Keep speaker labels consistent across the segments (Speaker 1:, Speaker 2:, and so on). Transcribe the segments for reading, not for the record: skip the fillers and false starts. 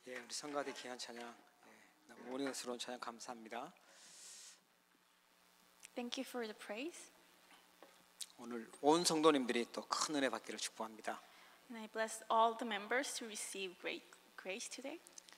Speaker 1: 예, 우리 성가대 귀한 찬양, 너무 은혜스러운 찬양 감사합니다.
Speaker 2: Thank you for the praise.
Speaker 1: 오늘 온 성도님들이 또 큰 은혜 받기를 축복합니다.
Speaker 2: And I bless all the members to receive great grace today.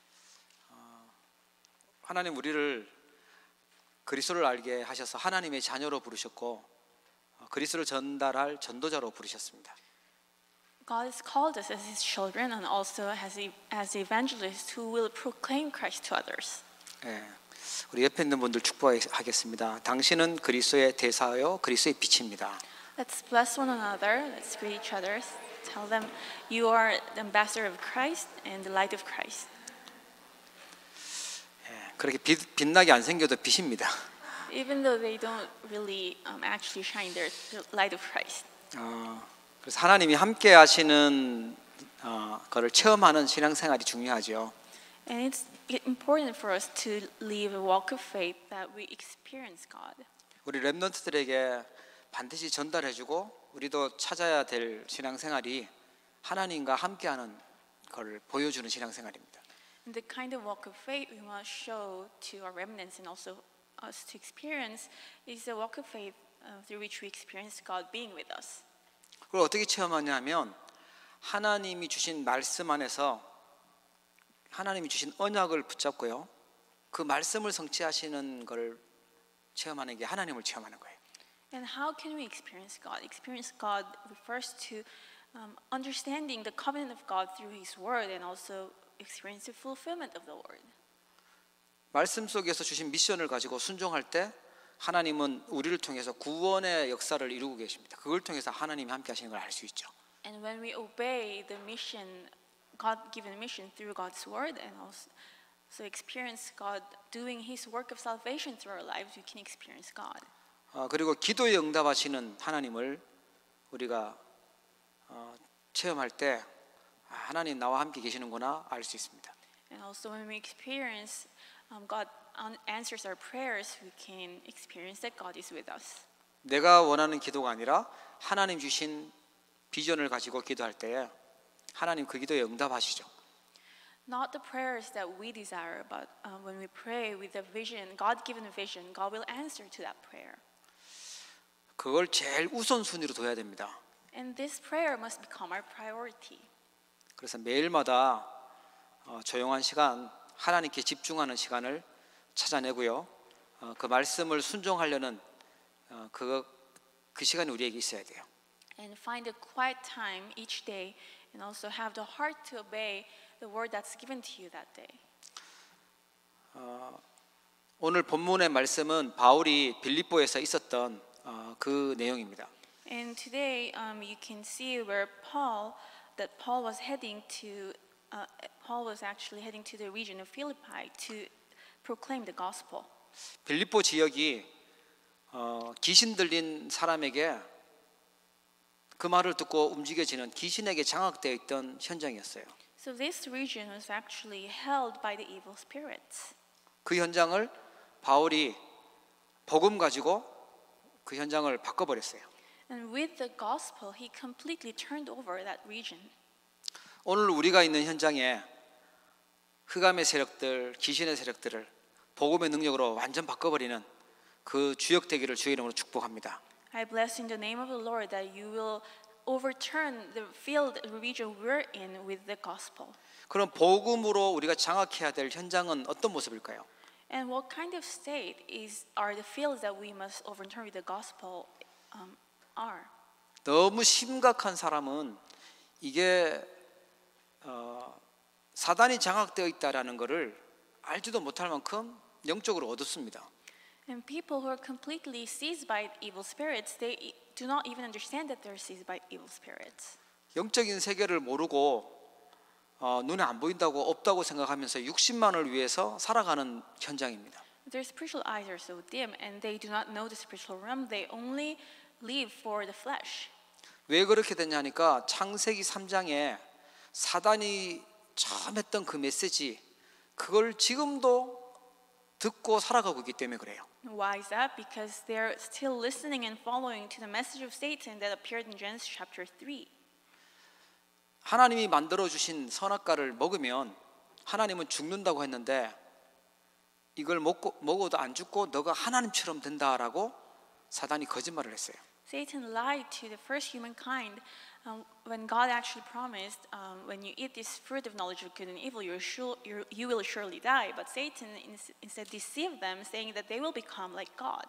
Speaker 1: 하나님 우리를 그리스도를 알게 하셔서 하나님의 자녀로 부르셨고 그리스도를 전달할 전도자로 부르셨습니다.
Speaker 2: God has called us as His children and also as evangelists who will proclaim Christ to others.
Speaker 1: 예, 우리 옆에 있는 분들 축복하겠습니다. 당신은 그리스도의 대사요 그리스도의 빛입니다.
Speaker 2: Let's bless one another. Let's greet each other. Tell them you are the ambassador of Christ and the light of Christ.
Speaker 1: 예, 그렇게 빛나게 안 생겨도 빛입니다.
Speaker 2: Even though they don't really actually shine, they're the light of Christ.
Speaker 1: 그래서 하나님이 함께 하시는 거를 체험하는 신앙생활이 중요하죠.
Speaker 2: And it's important for us to live a walk of faith that we experience God.
Speaker 1: 우리 렘넌트들에게 반드시 전달해주고 우리도 찾아야 될 신앙생활이 하나님과 함께하는 걸 보여주는 신앙생활입니다.
Speaker 2: And the kind of walk of faith we must show to our remnants and also us to experience is a walk of faith through which we experience God being with us.
Speaker 1: 그걸 어떻게 체험하냐면 하나님이 주신 말씀 안에서 하나님이 주신 언약을 붙잡고요. 그 말씀을 성취하시는 걸 체험하는 게 하나님을 체험하는 거예요.
Speaker 2: And how can we experience God? Experience God refers to understanding the covenant of God through His Word and also experience the fulfillment of the Word.
Speaker 1: 말씀 속에서 주신 미션을 가지고 순종할 때 하나님은 우리를 통해서 구원의 역사를 이루고 계십니다. 그걸 통해서 하나님이 함께 하시는 걸 알 수 있죠.
Speaker 2: And when we obey the mission, God-given mission through God's Word and also experience God doing His work of salvation through our lives, we can experience God.
Speaker 1: 그리고 기도에 응답하시는 하나님을 우리가 체험할 때 하나님 나와 함께 계시는구나 알 수 있습니다.
Speaker 2: And also when we experience God answers our prayers, we can experience that God is with us.
Speaker 1: 내가 원하는 기도가 아니라 하나님 주신 비전을 가지고 기도할 때에 하나님 그 기도에 응답하시죠.
Speaker 2: Not the prayers that we desire, but when we pray with a vision, God-given vision, God will answer to that prayer.
Speaker 1: 그걸 제일 우선순위로 둬야 됩니다.
Speaker 2: And this prayer must become our priority.
Speaker 1: 그래서 매일마다 조용한 시간, 하나님께 집중하는 시간을 찾아내고요. 그 말씀을 순종하려는 그 시간이 우리에게 있어야 돼요.
Speaker 2: And find a quiet time each day, and also have the heart to obey the word that's given to you that day.
Speaker 1: 오늘 본문의 말씀은 바울이 빌립보에서 있었던 그 내용입니다.
Speaker 2: And today, you can see where Paul was actually heading to the region of Philippi to proclaim the gospel.
Speaker 1: 빌립보 지역이 귀신 들린 사람에게 그 말을 듣고 움직여지는 귀신에게 장악되어 있던 현장이었어요.
Speaker 2: So this region was actually held by the evil spirits.
Speaker 1: 그 현장을 바울이 복음 가지고 그 현장을 바꿔버렸어요.
Speaker 2: And with the gospel, he completely turned over that region.
Speaker 1: 오늘 우리가 있는 현장에 흑암의 세력들, 귀신의 세력들을 복음의 능력으로 완전 바꿔버리는 그 주역 되기를 주의 이름으로 축복합니다.
Speaker 2: I bless in the name of the Lord that you will overturn the field region we're in with the gospel.
Speaker 1: 그럼 복음으로 우리가 장악해야 될 현장은 어떤 모습일까요?
Speaker 2: And what kind of state are the fields that we must overturn with the gospel are?
Speaker 1: 너무 심각한 사람은 이게 사단이 장악되어 있다라는 것을 알지도 못할 만큼 영적으로 어둡습니다.
Speaker 2: And people who are completely seized by evil spirits, they do not even understand that they're seized by evil spirits.
Speaker 1: 영적인 세계를 모르고 눈에 안 보인다고 없다고 생각하면서 육신만을 위해서 살아가는 현장입니다.
Speaker 2: Their spiritual eyes are so dim, and they do not know the spiritual realm. They only live for the flesh.
Speaker 1: 왜 그렇게 됐냐니까 창세기 3장에 사단이 처음 했던 그 메시지 그걸 지금도 듣고 살아가고 있기 때문에 그래요.
Speaker 2: Why is that? Because they're still listening and following to the message of Satan that appeared in Genesis chapter 3.
Speaker 1: 하나님이 만들어 주신 선악과를 먹으면 하나님은 죽는다고 했는데 이걸 먹어도 안 죽고 너가 하나님처럼 된다라고 사단이 거짓말을 했어요.
Speaker 2: Satan lied to the first humankind when God actually promised, when you eat this fruit of knowledge of good and evil, you will surely die. But Satan instead deceived them, saying that they will become like God.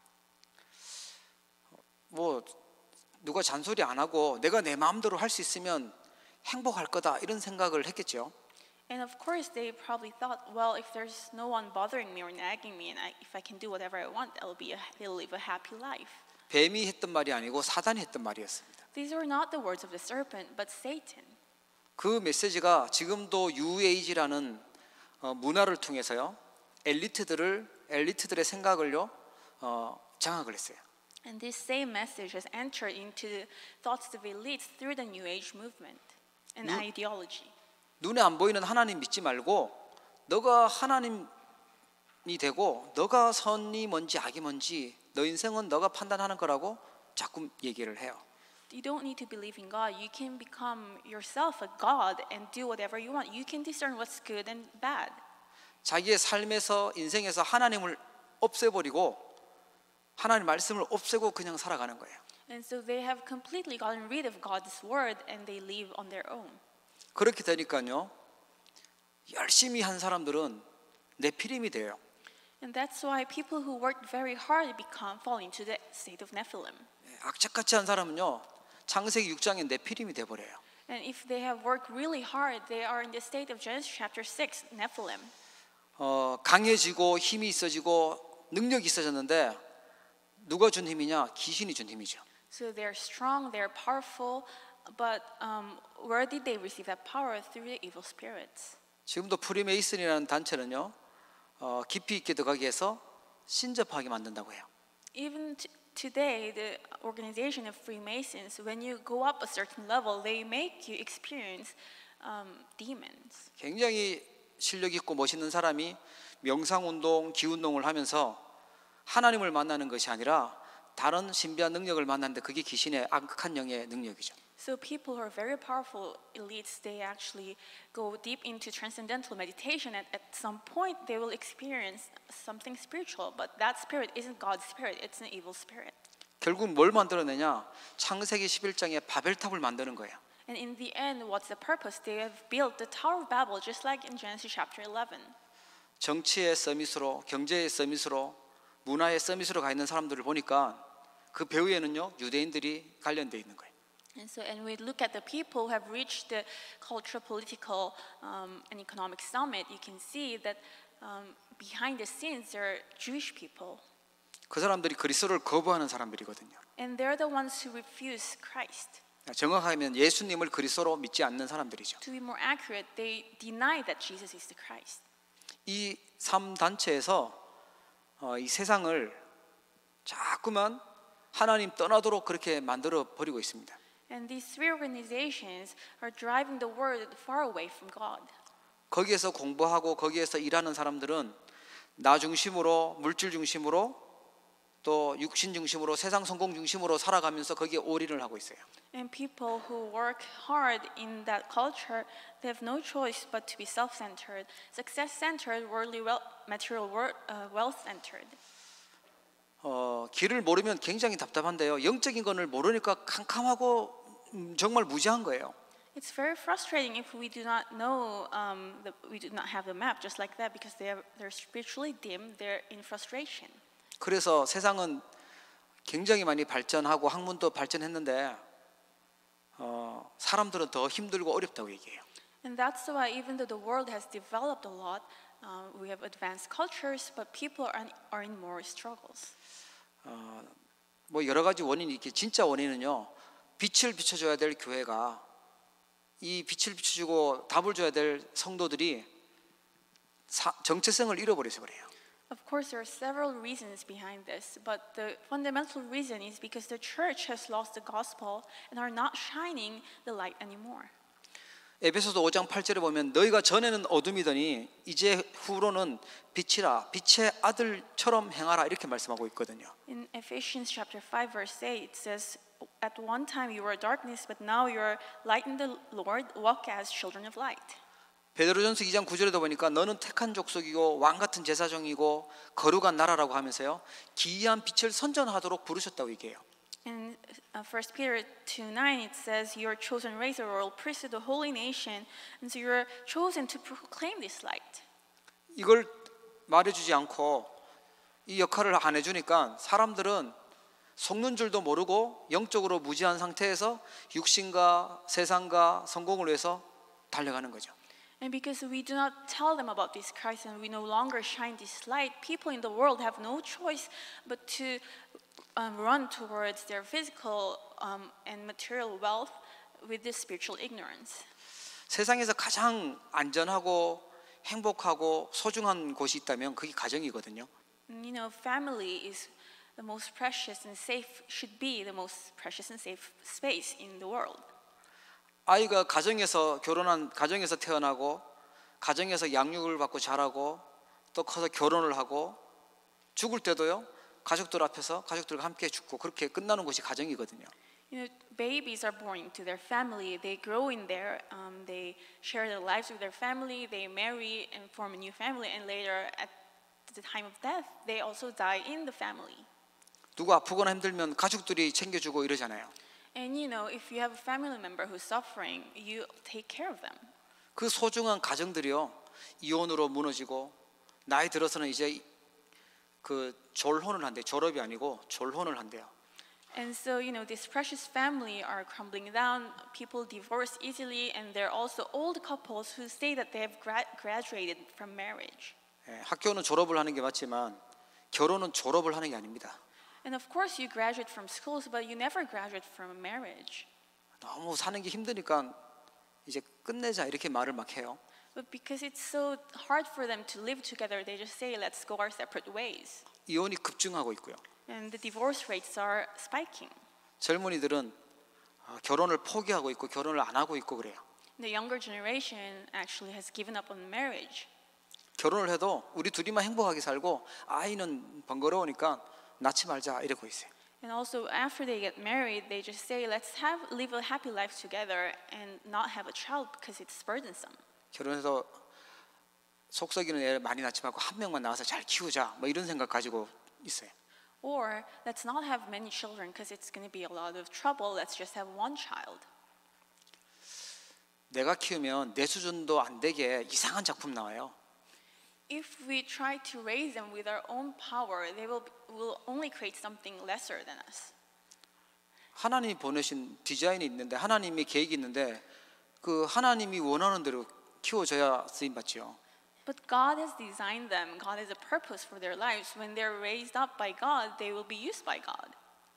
Speaker 1: 뭐 누가 잔소리 안 하고 내가 내 마음대로 할 수 있으면 행복할 거다 이런 생각을 했겠죠.
Speaker 2: And of course, they probably thought, well, if there's no one bothering me or nagging me, and if I can do whatever I want, I'll live a happy life.
Speaker 1: 뱀이 했던 말이 아니고 사단이 했던 말이었습니다.
Speaker 2: These were not the words of the serpent, but Satan.
Speaker 1: 그 메시지가 지금도 뉴에이지라는 문화를 통해서요 엘리트들의 생각을요 장악을 했어요.
Speaker 2: And this same message has entered into the thoughts of elites through the New Age movement and ideology.
Speaker 1: 눈에 안 보이는 하나님 믿지 말고 너가 하나님이 되고 너가 선이 뭔지 악이 뭔지 너 인생은 너가 판단하는 거라고 자꾸 얘기를 해요.
Speaker 2: You don't need to believe in God. You can become yourself a God and do whatever you want. You can discern what's good and bad.
Speaker 1: 자기의 삶에서 인생에서 하나님을 없애버리고 하나님 말씀을 없애고 그냥 살아가는 거예요.
Speaker 2: And so they have completely gotten rid of God's word and they live on their own.
Speaker 1: 그렇게 되니까요 열심히 한 사람들은 네피림이 돼요.
Speaker 2: And that's why people who worked very hard fall into the state of Nephilim.
Speaker 1: 악착같이 한 사람은요 창세기 6장에 네피림이 돼버려요.
Speaker 2: And if they have worked really hard, they are in the state of Genesis chapter 6, Nephilim.
Speaker 1: 강해지고 힘이 있어지고 능력이 있어졌는데 누가 준 힘이냐? 귀신이 준 힘이죠.
Speaker 2: So they're strong, they're powerful, but where did they receive that power? Through the evil spirits.
Speaker 1: 지금도 프리메이슨이라는 단체는요 깊이 있게 들어가기 위해서 신접하게 만든다고 해요.
Speaker 2: Even today, the organization of Freemasons, when you go up a certain level, they make you experience demons.
Speaker 1: 굉장히 실력 있고 멋있는 사람이 명상운동, 기운동을 하면서 하나님을 만나는 것이 아니라 다른 신비한 능력을 만났는데 그게 귀신의 악한 영의 능력이죠.
Speaker 2: So people who are very powerful elites, they actually go deep into transcendental meditation. At some point, they will experience something spiritual, but that spirit isn't God's spirit; it's an evil spirit.
Speaker 1: 결국 뭘 만들어내냐? 창세기 11장에 바벨탑을 만드는 거예요.
Speaker 2: And in the end, what's the purpose? They have built the Tower of Babel, just like in Genesis chapter 11.
Speaker 1: 정치의 서밋으로, 경제의 서밋으로, 문화의 서밋으로 가 있는 사람들을 보니까 그 배후에는요 유대인들이 관련돼 있는 거예요.
Speaker 2: And we look at the people who have reached the cultural, political, and economic summit. You can see that behind the scenes there are Jewish people.
Speaker 1: 그 사람들이 그리스도를 거부하는 사람들이거든요.
Speaker 2: And they're the ones who refuse Christ.
Speaker 1: 정확하면 예수님을 그리스도로 믿지 않는 사람들이죠.
Speaker 2: To be more accurate, they deny that Jesus is the Christ.
Speaker 1: 이 3단체에서 이 세상을 자꾸만 하나님 떠나도록 그렇게 만들어 버리고 있습니다.
Speaker 2: And these three organizations are driving the world far away from God.
Speaker 1: 거기에서 공부하고 거기에서 일하는 사람들은 나 중심으로, 물질 중심으로, 또 육신 중심으로, 세상 성공 중심으로 살아가면서 거기에 올인을 하고 있어요.
Speaker 2: And people who work hard in that culture, they have no choice but to be self-centered, success-centered, worldly, material, wealth-centered.
Speaker 1: 길을 모르면 굉장히 답답한데요. 영적인 것을 모르니까 캄캄하고 정말 무지한 거예요.
Speaker 2: It's very frustrating if we do not know, we do not have the map just like that because they're spiritually dim, they're in frustration.
Speaker 1: 그래서 세상은 굉장히 많이 발전하고 학문도 발전했는데 사람들은 더 힘들고 어렵다고 얘기해요.
Speaker 2: And that's why even though the world has developed a lot, we have advanced cultures, but people are in more struggles.
Speaker 1: 뭐 여러 가지 원인이 있게 진짜 원인은요. 빛을 비춰줘야 될 교회가 이 빛을 비춰주고 답을 줘야 될 성도들이 정체성을 잃어버려서 그래요.
Speaker 2: Of course, there are several reasons behind this, but the fundamental reason is because the church has lost the gospel and are not shining the light anymore.
Speaker 1: 에베소서 5장 8절에 보면 너희가 전에는 어둠이더니 이제 후로는 빛이라 빛의 아들처럼 행하라 이렇게 말씀하고 있거든요.
Speaker 2: In Ephesians chapter 5 verse 8 it says at one time you were darkness but now you are light in the Lord walk as children of light.
Speaker 1: 베드로전서 2장 9절에도 보니까 너는 택한 족속이고 왕 같은 제사장이고 거룩한 나라라고 하면서요, 기이한 빛을 선전하도록 부르셨다고 얘기해요.
Speaker 2: In 1 Peter 2:9 it says, "You are chosen race, a royal priesthood, a holy nation, and so you are chosen to proclaim this light."
Speaker 1: 이걸 말해주지 않고 이 역할을 안 해주니까 사람들은 속는 줄도 모르고 영적으로 무지한 상태에서 육신과 세상과 성공을 위해서 달려가는 거죠.
Speaker 2: And because we do not tell them about this Christ and we no longer shine this light, people in the world have no choice but to run towards their physical and material wealth with this spiritual ignorance.
Speaker 1: 세상에서 가장 안전하고 행복하고 소중한 곳이 있다면 그게 가정이거든요.
Speaker 2: And, you know, family is the most precious and safe, should be the most precious and safe space in the world.
Speaker 1: 아이가 가정에서 태어나고 가정에서 양육을 받고 자라고 또 커서 결혼을 하고 죽을 때도요, 가족들 앞에서 가족들과 함께 죽고 그렇게 끝나는 곳이 가정이거든요.
Speaker 2: You know, babies are born into their family. They grow in there. They share their lives with their family. They marry and form a new family. And later, at the time of death, they also die in the family.
Speaker 1: 누구 아프거나 힘들면 가족들이 챙겨주고 이러잖아요.
Speaker 2: And you know, if you have a family member who's suffering, you take care of them.
Speaker 1: 그 소중한 가정들이요, 이혼으로 무너지고 나이 들어서는 이제 그 졸혼을 한대요. 졸업이 아니고 졸혼을 한대요.
Speaker 2: And so, you know, this precious family are crumbling down. People divorce easily, and there are also old couples who say that they have graduated from marriage.
Speaker 1: 학교는 졸업을 하는 게 맞지만 결혼은 졸업을 하는 게 아닙니다.
Speaker 2: And of course, you graduate from schools, but you never graduate from a marriage.
Speaker 1: 너무 사는 게 힘드니까 이제 끝내자 이렇게 말을 막 해요.
Speaker 2: But because it's so hard for them to live together, they just say, let's go our separate ways.
Speaker 1: 이혼이 급증하고 있고요.
Speaker 2: And the divorce rates are spiking.
Speaker 1: 젊은이들은 결혼을 포기하고 있고 결혼을 안 하고 있고 그래요.
Speaker 2: The younger generation actually has given up on marriage.
Speaker 1: 결혼을 해도 우리 둘이만 행복하게 살고 아이는 번거로우니까 낳지 말자 이러고 있어요.
Speaker 2: And also after they get married, they just say, let's live a happy life together and not have a child because it's burdensome.
Speaker 1: 결혼해서 속썩이는 애 많이 낳지 말고 한 명만 낳아서 잘 키우자 뭐 이런 생각 가지고 있어요.
Speaker 2: Or let's not have many children because it's going to be a lot of trouble. Let's just have one child.
Speaker 1: 내가 키우면 내 수준도 안 되게 이상한 작품 나와요.
Speaker 2: If we try to raise them with our own power, they will only create something lesser than us.
Speaker 1: 하나님이 보내신 디자인이 있는데 하나님의 계획이 있는데 그 하나님이 원하는 대로 키워져야 쓰임 받죠.
Speaker 2: But God has designed them. God has a purpose for their lives. When they're raised up by God, they will be used by God.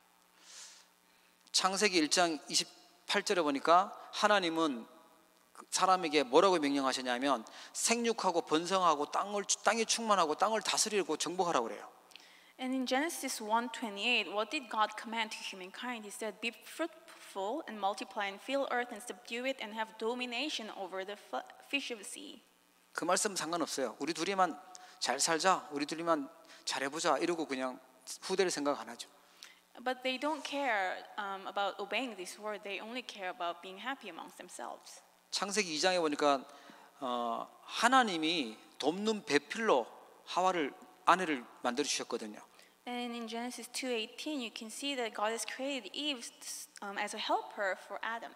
Speaker 1: 창세기 1장 28절에 보니까 하나님은 사람에게 뭐라고 명령하셨냐면 생육하고 번성하고 땅에 충만하고 땅을 다스리고 정복하라고 그래요.
Speaker 2: And in Genesis 1:28, what did God command to humankind? He said, "Be fruitful and multiply and fill earth and subdue it and have domination over the fish of the sea."
Speaker 1: 그 말씀 상관없어요. 우리 둘이만 잘 살자, 우리 둘이만 잘해보자 이러고 그냥 후대를 생각 안 하죠.
Speaker 2: But they don't care about obeying this word. They only care about being happy amongst themselves.
Speaker 1: 창세기 2장에 보니까 하나님이 돕는 배필로 아내를 만들어 주셨거든요.
Speaker 2: And in Genesis 2:18, you can see that God has created Eve as a helper for Adam.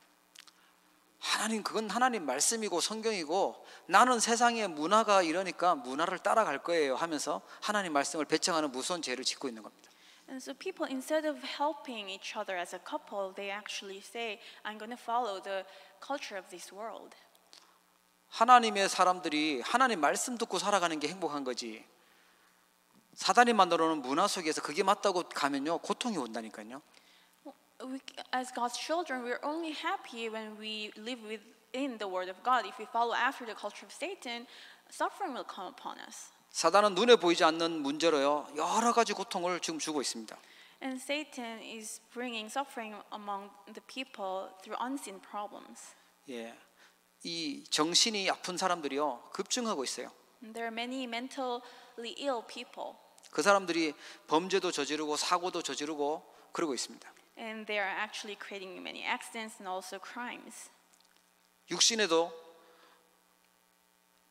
Speaker 1: 그건 하나님 말씀이고 성경이고 나는 세상의 문화가 이러니까 문화를 따라갈 거예요 하면서 하나님 말씀을 배척하는 무서운 죄를 짓고 있는 겁니다.
Speaker 2: And so people, instead of helping each other as a couple, they actually say, I'm going to follow the culture of this world.
Speaker 1: 하나님의 사람들이 하나님 말씀 듣고 살아가는 게 행복한 거지. 사단이 만들어 놓은 문화 속에서 그게 맞다고 가면요 고통이 온다니까요.
Speaker 2: As God's children, we're only happy when we live within the word of God. If we follow after the culture of Satan, suffering will come upon us.
Speaker 1: 사단은 눈에 보이지 않는 문제로요 여러 가지 고통을 지금 주고 있습니다.
Speaker 2: And Satan is bringing suffering among the people through unseen problems.
Speaker 1: 예, 이 정신이 아픈 사람들이요 급증하고 있어요.
Speaker 2: And there are many mentally ill people.
Speaker 1: 그 사람들이 범죄도 저지르고 사고도 저지르고 그러고 있습니다.
Speaker 2: And they are actually creating many accidents and also crimes.
Speaker 1: 육신에도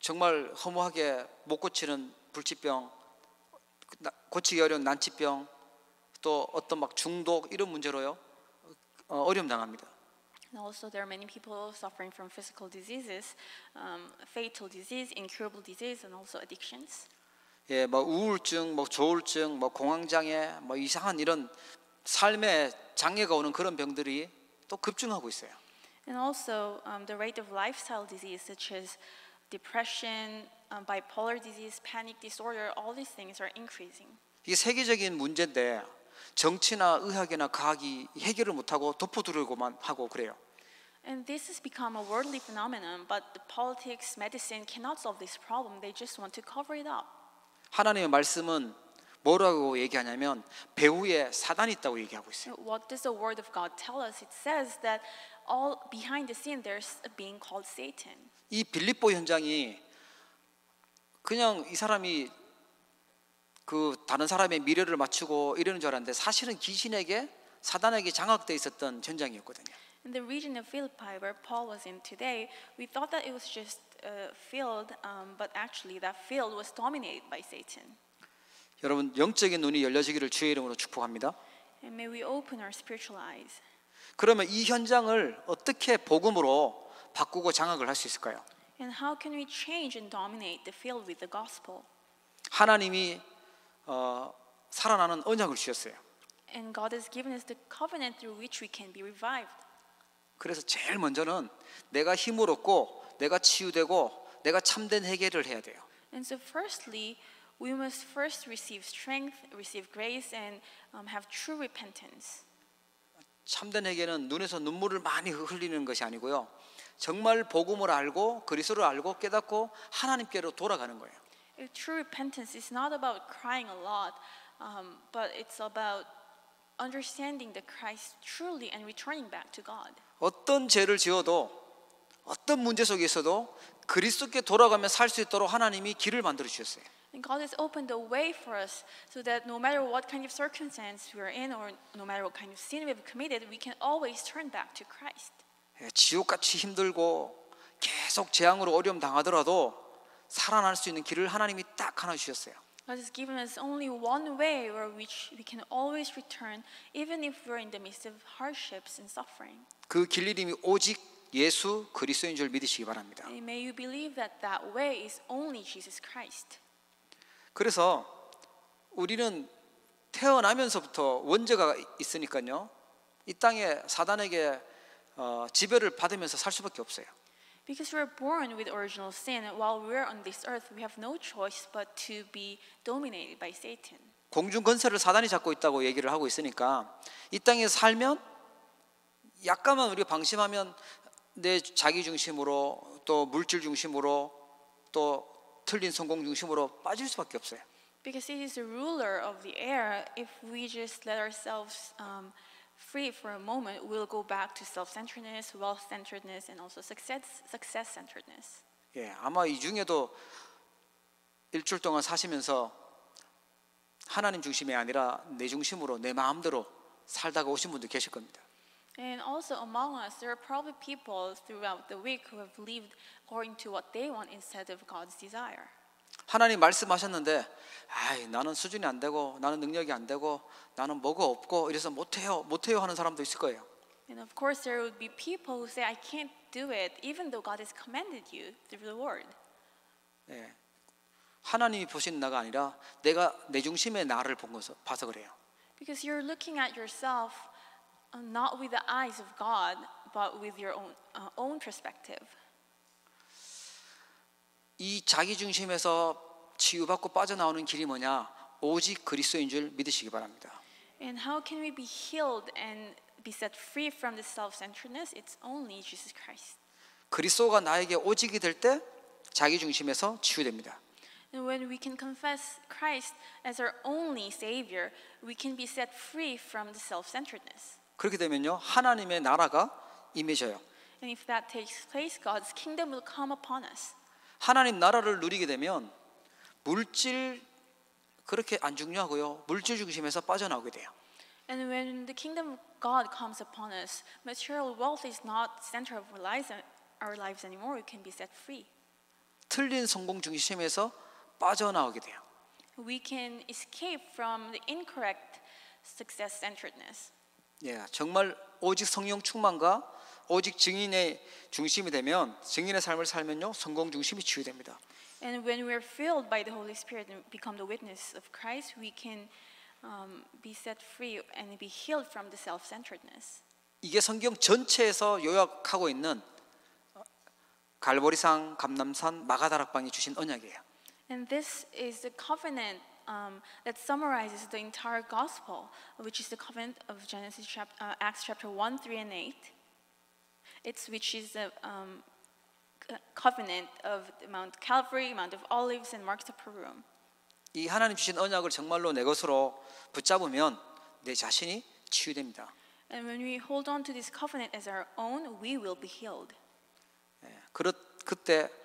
Speaker 1: 정말 허무하게 못 고치는 불치병, 고치기 어려운 난치병, 또 어떤 막 중독 이런 문제로요 어려움 당합니다.
Speaker 2: And also, there are many people suffering from physical diseases, fatal disease, incurable disease, and also addictions.
Speaker 1: 예, 뭐 우울증, 뭐 조울증, 뭐 공황장애, 뭐 이상한 이런 삶의 장애가 오는 그런 병들이 또 급증하고 있어요.
Speaker 2: And also, the rate of lifestyle disease such as depression, bipolar disease, panic disorder, all these things are increasing.
Speaker 1: 이게 세계적인 문제인데 정치나 의학이나 과학이 해결을 못하고 덮어두려고만 하고 그래요.
Speaker 2: And this has become a worldly phenomenon, but the politics, medicine cannot solve this problem. They just want to cover it up.
Speaker 1: 하나님의 말씀은 뭐라고 얘기하냐면 배후에 사단이 있다고 얘기하고 있어요.
Speaker 2: What does the word of God tell us? It says that all behind the scene there's a being called Satan.
Speaker 1: 이 빌립보 현장이 그냥 이 사람이 그 다른 사람의 미래를 맞추고 이러는 줄 알았는데 사실은 귀신에게 사단에게 장악돼 있었던 현장이었거든요.
Speaker 2: In the region of Philippi, where Paul was in today, we thought that it was just a field, but actually that field was dominated by Satan.
Speaker 1: 여러분 영적인 눈이 열려지기를 주의 이름으로 축복합니다.
Speaker 2: And may we open our spiritual eyes.
Speaker 1: 그러면 이 현장을 어떻게 복음으로 바꾸고 장악을 할 수 있을까요?
Speaker 2: And how can we change and dominate the field with the gospel?
Speaker 1: 하나님이 살아나는 언약을 주셨어요.
Speaker 2: And God has given us the covenant through which we can be revived.
Speaker 1: 그래서 제일 먼저는 내가 힘을 얻고 내가 치유되고 내가 참된 회개를 해야 돼요.
Speaker 2: And so firstly, we must first receive strength, receive grace, and have true repentance.
Speaker 1: 참된 회개는 눈에서 눈물을 많이 흘리는 것이 아니고요. 정말 복음을 알고 그리스도를 알고 깨닫고 하나님께로 돌아가는 거예요.
Speaker 2: True repentance is not about crying a lot, but it's about understanding the Christ truly and returning back to God.
Speaker 1: 어떤 죄를 지어도 어떤 문제 속에 있어도 그리스도께 돌아가며 살 수 있도록 하나님이 길을 만들어 주셨어요.
Speaker 2: And God has opened the way for us so that no matter what kind of circumstance we are in or no matter what kind of sin we've committed, we can always turn back to Christ.
Speaker 1: 지옥같이 힘들고 계속 재앙으로 어려움 당하더라도 살아날 수 있는 길을 하나님이 딱 하나 주셨어요.
Speaker 2: God has given us only one way where which we can always return, even if we're in the midst of hardships and suffering.
Speaker 1: 그 길 이름이 오직 예수 그리스도인 줄 믿으시기 바랍니다.
Speaker 2: And may you believe that that way is only Jesus Christ.
Speaker 1: 그래서 우리는 태어나면서부터 원죄가 있으니까요. 이 땅에 사단에게 지배를 받으면서 살 수밖에 없어요.
Speaker 2: Because we're born with original sin, while we're on this earth, we have no choice but to be dominated by Satan.
Speaker 1: 공중 권세를 사단이 잡고 있다고 얘기를 하고 있으니까 이 땅에 살면 약간만 우리가 방심하면 내 자기 중심으로 또 물질 중심으로 또 틀린 성공 중심으로 빠질 수밖에 없어요.
Speaker 2: Because it is the ruler of the air. If we just let ourselves free for a moment, we'll go back to self-centeredness, wealth-centeredness, and also success-centeredness.
Speaker 1: 예, 아마 이 중에도 일주일 동안 사시면서 하나님 중심이 아니라 내 중심으로 내 마음대로 살다가 오신 분도 계실 겁니다.
Speaker 2: And also among us, there are probably people throughout the week who have lived according to what they want instead of God's desire.
Speaker 1: 하나님 말씀하셨는데 나는 수준이 안 되고 나는 능력이 안 되고 나는 뭐가 없고 이래서 못해요 하는 사람도 있을 거예요.
Speaker 2: And of course there would be people who say I can't do it even though God has commanded you through the word.
Speaker 1: 예, 하나님이 보시는 나가 아니라 내가 내 중심의 나를 봐서 그래요.
Speaker 2: Because you're looking at yourself not with the eyes of God but with your own perspective.
Speaker 1: 이 자기 중심에서 치유받고 빠져나오는 길이 뭐냐? 오직 그리스도인 줄 믿으시기 바랍니다.
Speaker 2: And how can we be healed and be set free from the self-centeredness? It's only Jesus Christ.
Speaker 1: 그리스도가 나에게 오직이 될 때 자기 중심에서 치유됩니다.
Speaker 2: And when we can confess Christ as our only Savior, we can be set free from the self-centeredness.
Speaker 1: 그렇게 되면요 하나님의 나라가 임해져요.
Speaker 2: And if that takes place, God's kingdom will come upon us.
Speaker 1: 하나님 나라를 누리게 되면 물질 그렇게 안 중요하고요. 물질 중심에서 빠져나오게 돼요.
Speaker 2: And when the kingdom of God comes upon us, material wealth is not the center of our lives anymore. We can be set free.
Speaker 1: 틀린 성공 중심에서 빠져나오게 돼요.
Speaker 2: We can escape from the incorrect success centeredness.
Speaker 1: 예, 정말 오직 성령 충만과 오직 증인의 중심이 되면 증인의 삶을 살면요 성공 중심이 치유됩니다.
Speaker 2: And when we're filled by the Holy Spirit and become the witness of Christ, we can be set free and be healed from the self-centeredness.
Speaker 1: 이게 성경 전체에서 요약하고 있는 갈보리산, 감람산, 마가다락방이 주신 언약이에요.
Speaker 2: And this is the covenant that summarizes the entire gospel, which is the covenant of Acts chapter 1, 3, and 8. Which is the covenant of Mount Calvary, Mount of Olives, and Marks of Perum.
Speaker 1: 이 하나님 주신 언약을 정말로 내 것으로 붙잡으면 내 자신이 치유됩니다.
Speaker 2: And when we hold on to this covenant as our own, we will be healed.
Speaker 1: 그때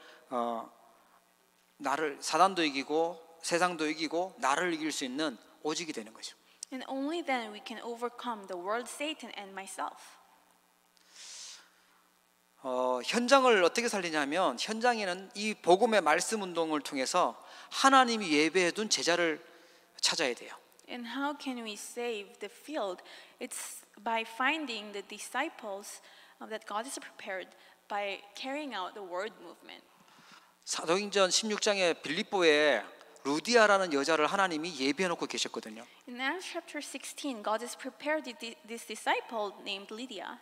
Speaker 1: 나를 사단도 이기고 세상도 이기고 나를 이길 수 있는 오직이 되는 거죠.
Speaker 2: And only then we can overcome the world, Satan, and myself.
Speaker 1: 현장을 어떻게 살리냐면 현장에는 이 복음의 말씀 운동을 통해서 하나님이 예배해 둔 제자를 찾아야 돼요.
Speaker 2: And how can we save the field? It's by finding the disciples that God has prepared by carrying out the word movement.
Speaker 1: 사도행전 16장에 빌립보에 루디아라는 여자를 하나님이 예배해 놓고 계셨거든요.
Speaker 2: In Acts chapter 16, God has prepared this disciple named Lydia.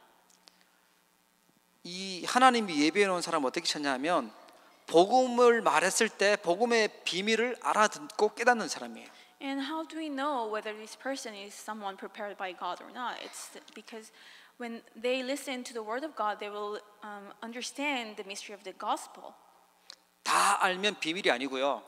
Speaker 1: 이 하나님이 예배해 놓은 사람을 어떻게 찾냐면 복음을 말했을 때 복음의 비밀을 알아듣고 깨닫는 사람이에요.
Speaker 2: And how do we know whether this person is someone prepared by God or not? It's because when they listen to the word of God, they will understand the mystery of the gospel.
Speaker 1: 다 알면 비밀이 아니고요.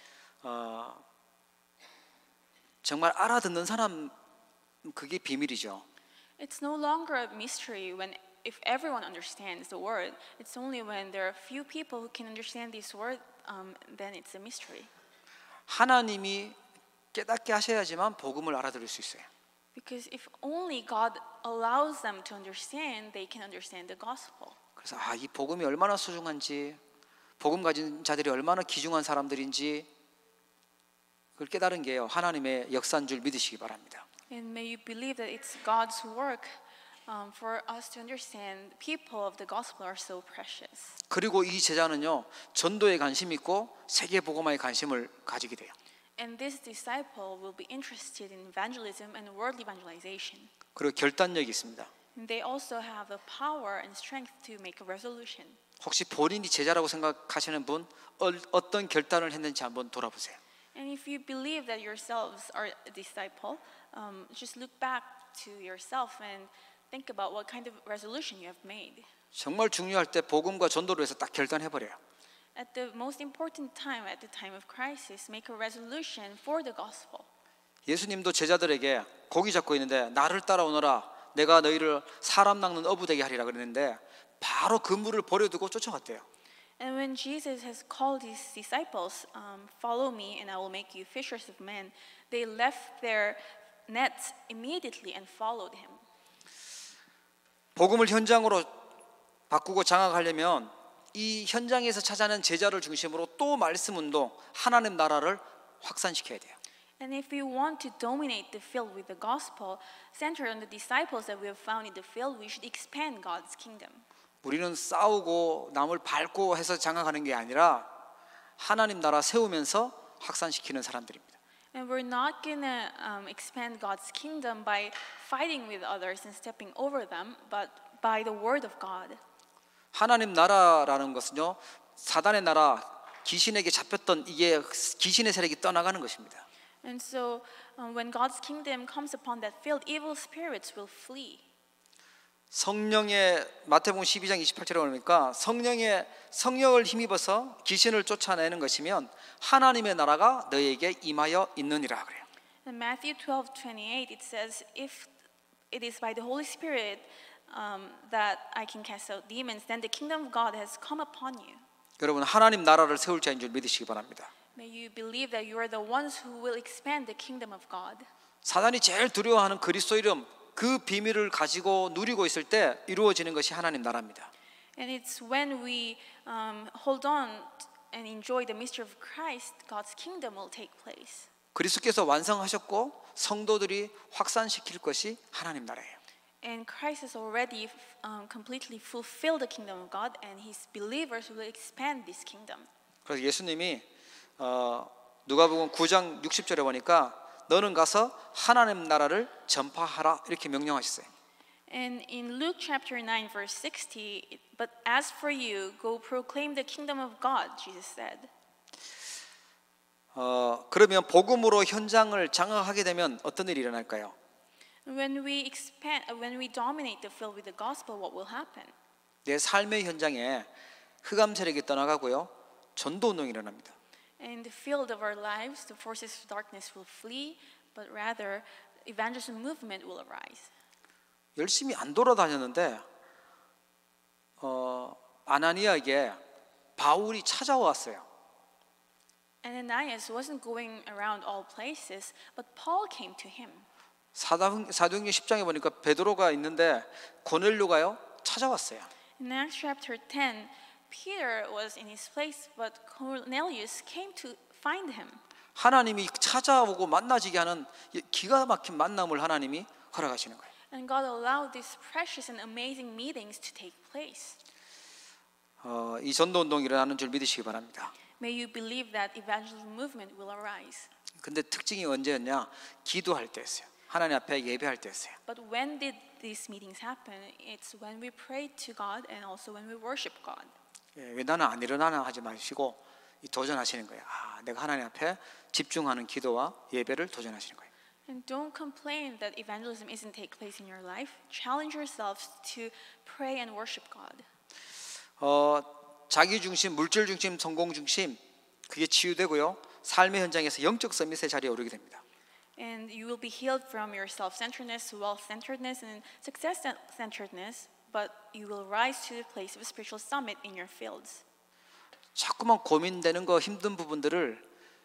Speaker 1: 정말 알아듣는 사람 그게 비밀이죠.
Speaker 2: It's no longer a mystery if everyone understands the word. It's only when there are few people who can understand this word, then it's a mystery.
Speaker 1: 하나님이 깨닫게 하셔야지만 복음을 알아들을 수 있어요.
Speaker 2: Because if only God allows them to understand, they can understand the gospel.
Speaker 1: 그래서 이 복음이 얼마나 소중한지, 복음 가진 자들이 얼마나 귀중한 사람들인지 그걸 깨달은 게요. 하나님의 역사인 줄 믿으시기 바랍니다.
Speaker 2: And may you believe that it's God's work for us to understand people of the gospel are so precious.
Speaker 1: 그리고 이 제자는요 전도에 관심 있고 세계 복음화에 관심을 가지게 돼요.
Speaker 2: And this disciple will be interested in evangelism and world evangelization.
Speaker 1: 그리고 결단력이 있습니다.
Speaker 2: And they also have the power and strength to make a resolution.
Speaker 1: 혹시 본인이 제자라고 생각하시는 분 어떤 결단을 했는지 한번 돌아보세요.
Speaker 2: And if you believe that yourselves are a disciple, just look back to yourself and think about what kind of resolution you have made.
Speaker 1: 정말 중요할 때 복음과 전도로 해서 딱 결단해 버려요.
Speaker 2: At the most important time, at the time of crisis, make a resolution for the gospel.
Speaker 1: 예수님도 제자들에게 고기 잡고 있는데 나를 따라오너라 내가 너희를 사람 낚는 어부 되게 하리라 그랬는데 바로 그물을 버려두고 쫓아갔대요.
Speaker 2: And when Jesus has called his disciples, follow me and I will make you fishers of men, they left their nets immediately and followed him.
Speaker 1: 복음을 현장으로 바꾸고 장악하려면 이 현장에서 찾아낸 제자를 중심으로 또 말씀 운동, 하나님 나라를 확산시켜야 돼요.
Speaker 2: And if we want to dominate the field with the gospel, centered on the disciples that we have found in the field, we should expand God's kingdom.
Speaker 1: 우리는 싸우고 남을 밟고 해서 장악하는 게 아니라 하나님 나라 세우면서 확산시키는 사람들입니다.
Speaker 2: And we're not gonna expand God's kingdom by fighting with others and stepping over them, but by the word of God.
Speaker 1: 하나님 나라라는 것은요 사단의 나라 귀신에게 잡혔던 이게 귀신의 세력이 떠나가는 것입니다.
Speaker 2: And so when God's kingdom comes upon that field, evil spirits will flee.
Speaker 1: 성령의 마태복음 12장 28절에 보니까 성령을 힘입어서 귀신을 쫓아내는 것이면 하나님의 나라가 너희에게 임하여 있느니라 그래요.
Speaker 2: In Matthew 12:28 it says, if it is by the Holy Spirit that I can cast out demons, then the kingdom of God has come upon you.
Speaker 1: 여러분 하나님 나라를 세울 자인 줄 믿으시기 바랍니다.
Speaker 2: May you believe that you are the ones who will expand the kingdom of God.
Speaker 1: 사단이 제일 두려워하는 그리스도 이름 그 비밀을 가지고 누리고 있을 때 이루어지는 것이 하나님 나라입니다.
Speaker 2: And it's when we hold on and enjoy the mystery of Christ, God's kingdom will take place.
Speaker 1: 그리스도께서 완성하셨고 성도들이 확산시킬 것이 하나님 나라예요.
Speaker 2: And Christ has already completely fulfilled the kingdom of God, and His believers will expand this kingdom.
Speaker 1: 그래서 예수님이 누가복음 9장 60절에 보니까 너는 가서 하나님 나라를 전파하라 이렇게 명령하셨어요.
Speaker 2: And in Luke chapter 9 verse 60, but as for you, go proclaim the kingdom of God, Jesus said.
Speaker 1: 그러면 복음으로 현장을 장악하게 되면 어떤 일이 일어날까요?
Speaker 2: When we dominate the field with the gospel, what will happen?
Speaker 1: 내 삶의 현장에 흑암 세력이 떠나가고요, 전도 운동이 일어납니다.
Speaker 2: In the field of our lives, the forces of darkness will flee, but rather evangelism movement will arise.
Speaker 1: 열심히 안 돌아다녔는데 아나니아에게 바울이 찾아왔어요.
Speaker 2: Ananias wasn't going around all places, but Paul came to him.
Speaker 1: 사도행전 10장에 보니까 베드로가 있는데 고넬료가요 찾아왔어요.
Speaker 2: In Acts chapter 10, Peter was in his place, but Cornelius came to find him.
Speaker 1: 하나님이 찾아오고 만나지게 하는 기가 막힌 만남을 하나님이 허락하시는 거예요.
Speaker 2: And God allowed these precious and amazing meetings to take place.
Speaker 1: 이 전도 운동이 일어나는 줄 믿으시기 바랍니다.
Speaker 2: May you believe that evangelism movement will arise.
Speaker 1: 근데 특징이 언제였냐? 기도할 때였어요. 하나님 앞에 예배할 때였어요.
Speaker 2: But when did these meetings happen? It's when we pray to God and also when we worship God.
Speaker 1: 왜 나는 안 일어나나 하지 마시고 도전하시는 거예요. 내가 하나님 앞에 집중하는 기도와 예배를 도전하시는 거예요.
Speaker 2: And don't complain that evangelism isn't take place in your life. Challenge yourselves to pray and worship God.
Speaker 1: 자기 중심, 물질 중심, 성공 중심 그게 치유되고요. 삶의 현장에서 영적 서밋의 자리에 오르게 됩니다.
Speaker 2: And you will be healed from your self-centeredness, wealth-centeredness, and success-centeredness, but you will rise to the place of a spiritual summit in your fields.
Speaker 1: 자꾸만 고민되는 거 힘든 부분들을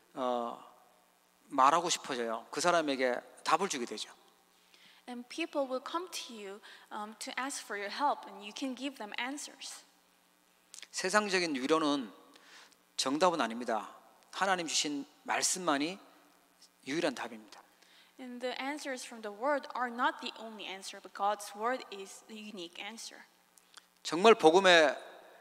Speaker 1: 말하고 싶어져요. 그 사람에게 답을 주게 되죠.
Speaker 2: And people will come to you to ask for your help, and you can give them answers.
Speaker 1: 세상적인 위로는 정답은 아닙니다. 하나님 주신 말씀만이 유일한 답입니다.
Speaker 2: And the answers from the word are not the only answer, but God's word is the unique answer.
Speaker 1: 정말 복음으로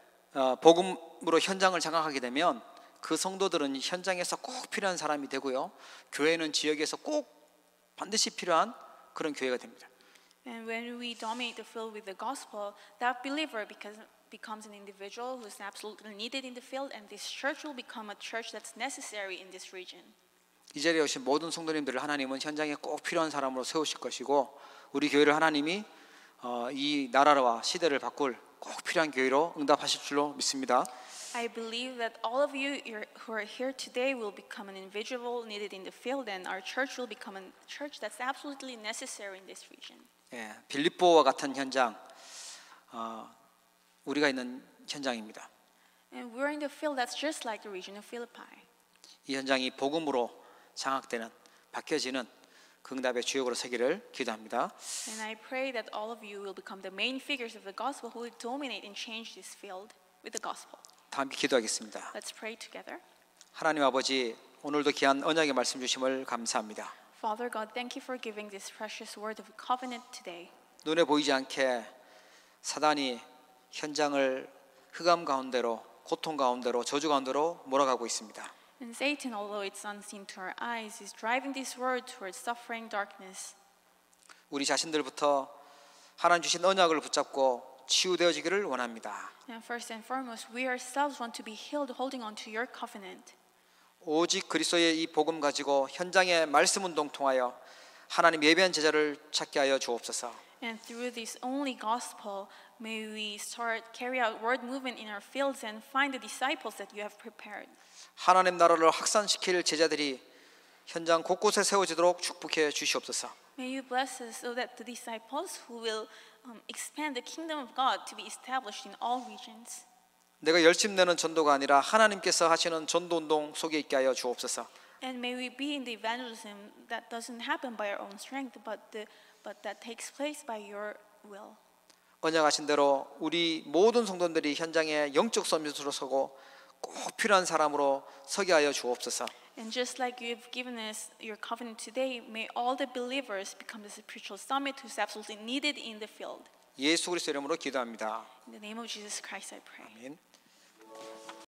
Speaker 1: 현장을 장악하게 되면 그 성도들은 현장에서 꼭 필요한 사람이 되고요. 교회는 지역에서 꼭 반드시 필요한 그런 교회가 됩니다.
Speaker 2: And when we dominate the field with the gospel, that believer becomes an individual who is absolutely needed in the field, and this church will become a church that's necessary in this region.
Speaker 1: 이 자리에 오신 모든 성도님들을 하나님은 현장에 꼭 필요한 사람으로 세우실 것이고 우리 교회를 하나님이 이 나라와 시대를 바꿀 꼭 필요한 교회로 응답하실 줄로 믿습니다.
Speaker 2: I believe that all of you who are here today will become an individual needed in the field, and our church will become a church that's absolutely necessary in this region.
Speaker 1: 예, 빌립보와 같은 현장, 우리가 있는 현장입니다.
Speaker 2: And we're in the field that's just like the region of Philippi.
Speaker 1: 이 현장이 복음으로 장악되는, 바뀌어지는 그 응답의 주역으로 서기를 기도합니다.
Speaker 2: And I pray that all of you will become the main figures of the gospel who will dominate and change this field with the gospel.
Speaker 1: 다 함께 기도하겠습니다.
Speaker 2: Let's pray together.
Speaker 1: 하나님 아버지, 오늘도 귀한 언약의 말씀 주심을 감사합니다.
Speaker 2: Father God, thank you for giving this precious word of covenant today.
Speaker 1: 눈에 보이지 않게 사단이 현장을 흑암 가운데로, 고통 가운데로, 저주 가운데로 몰아가고 있습니다.
Speaker 2: And Satan, although it's unseen to our eyes, is driving this word towards suffering, darkness.
Speaker 1: 우리 자신들부터 하나님 주신 언약을 붙잡고 치유되어지기를 원합니다.
Speaker 2: And first and foremost, we ourselves want to be healed, holding on to your covenant.
Speaker 1: 오직 그리스도의 이 복음 가지고 현장의 말씀 운동 통하여 하나님 예배한 제자를 찾게 하여 주옵소서.
Speaker 2: And through this only gospel, may we carry out word movement in our fields and find the disciples that you have prepared.
Speaker 1: 하나님 나라를 확산시킬 제자들이 현장 곳곳에 세워지도록 축복해 주시옵소서.
Speaker 2: May you bless us so that the disciples who will expand the kingdom of God to be established in all regions.
Speaker 1: 내가 열심내는 전도가 아니라 하나님께서 하시는 전도 운동 속에 있게 하여 주옵소서.
Speaker 2: And may we be in the evangelism that doesn't happen by our own strength, but that takes place by your will.
Speaker 1: 언약하신 대로 우리 모든 성도들이 현장에 영적 서밋으로 서고 꼭 필요한 사람으로 서게 하여 주옵소서.
Speaker 2: And just like you've given us your covenant today, may all the believers become the spiritual summit who's absolutely needed in the field.
Speaker 1: 예수 그리스도 이름으로 기도합니다.
Speaker 2: In the name of Jesus Christ, I pray.
Speaker 1: 아멘.